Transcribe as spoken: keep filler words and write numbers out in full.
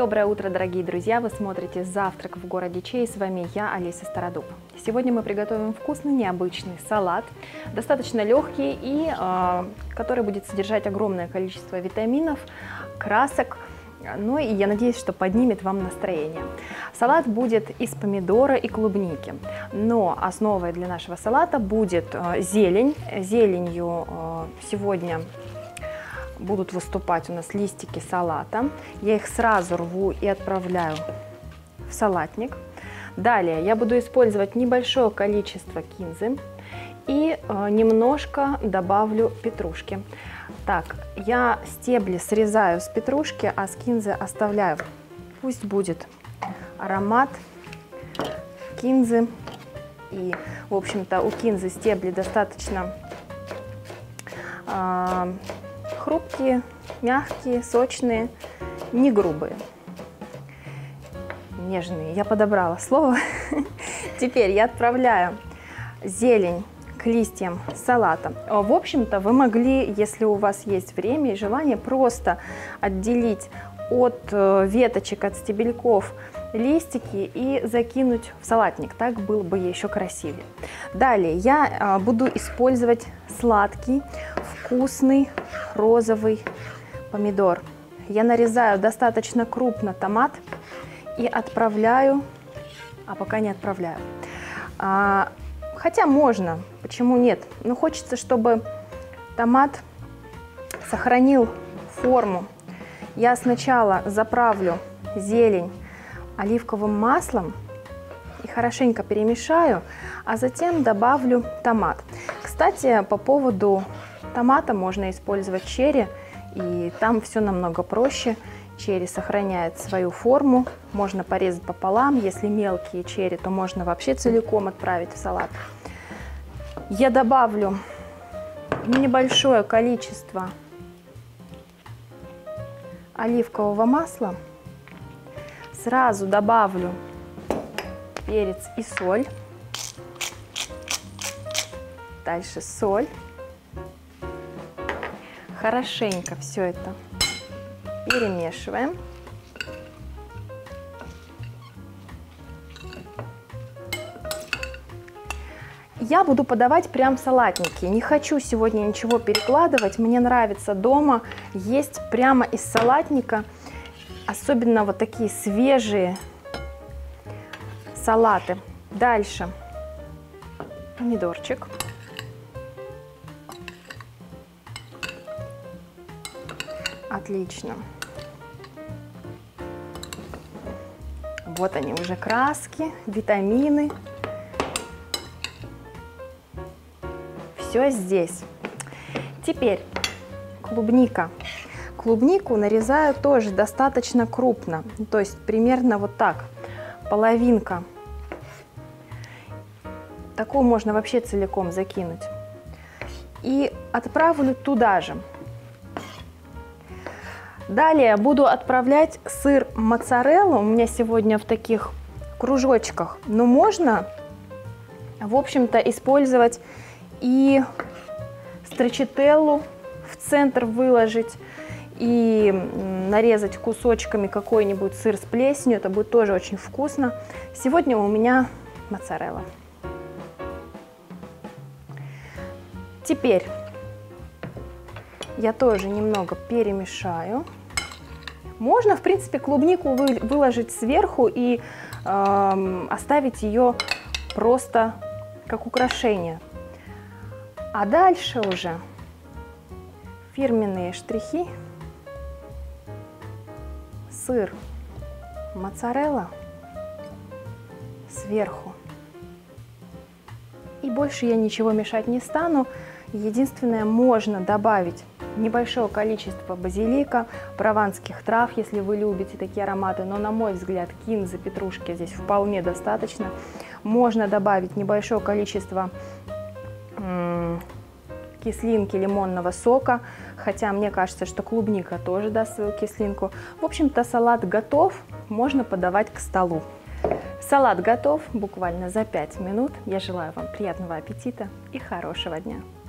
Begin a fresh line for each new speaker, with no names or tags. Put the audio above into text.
Доброе утро, дорогие друзья! Вы смотрите «Завтрак в городе Чей». С вами я, Олеся Стародуб. Сегодня мы приготовим вкусный, необычный салат, достаточно легкий и э, который будет содержать огромное количество витаминов, красок. Ну и я надеюсь, что поднимет вам настроение. Салат будет из помидора и клубники, но основой для нашего салата будет э, зелень. Зеленью э, сегодня будут выступать у нас листики салата. Я их сразу рву и отправляю в салатник. Далее я буду использовать небольшое количество кинзы и э, немножко добавлю петрушки. Так, я стебли срезаю с петрушки, а с кинзы оставляю. Пусть будет аромат кинзы. И, в общем-то, у кинзы стебли достаточно э, хрупкие, мягкие, сочные, не грубые, нежные. Я подобрала слово. Теперь я отправляю зелень к листьям салата. В общем-то, вы могли, если у вас есть время и желание, просто отделить от веточек, от стебельков листики и закинуть в салатник. Так было бы еще красивее. Далее я буду использовать сладкий, вкусный розовый помидор. Я нарезаю достаточно крупно томат и отправляю, а пока не отправляю. Хотя можно, почему нет? Но хочется, чтобы томат сохранил форму. Я сначала заправлю зелень оливковым маслом и хорошенько перемешаю, а затем добавлю томат. Кстати, по поводу томата можно использовать черри, и там все намного проще. Черри сохраняет свою форму, можно порезать пополам. Если мелкие черри, то можно вообще целиком отправить в салат. Я добавлю небольшое количество оливкового масла. Сразу добавлю перец и соль. Дальше соль. Хорошенько все это перемешиваем. Я буду подавать прям в салатнике. Не хочу сегодня ничего перекладывать. Мне нравится дома есть прямо из салатника. Особенно вот такие свежие салаты. Дальше помидорчик. Отлично. Вот они уже краски, витамины. Все здесь. Теперь клубника. Клубнику нарезаю тоже достаточно крупно, то есть примерно вот так, половинка. Такую можно вообще целиком закинуть. И отправлю туда же. Далее буду отправлять сыр моцареллу. У меня сегодня в таких кружочках. Но можно, в общем-то, использовать и строчителлу, в центр выложить и нарезать кусочками какой-нибудь сыр с плесенью. Это будет тоже очень вкусно. Сегодня у меня моцарелла. Теперь я тоже немного перемешаю. Можно, в принципе, клубнику выложить сверху и э, оставить ее просто как украшение. А дальше уже фирменные штрихи. Сыр моцарелла сверху. И больше я ничего мешать не стану. Единственное, можно добавить небольшое количество базилика, прованских трав, если вы любите такие ароматы, но на мой взгляд кинзы, петрушки здесь вполне достаточно. Можно добавить небольшое количество кислинки лимонного сока, хотя мне кажется, что клубника тоже даст свою кислинку. В общем-то, салат готов, можно подавать к столу. Салат готов буквально за пять минут. Я желаю вам приятного аппетита и хорошего дня.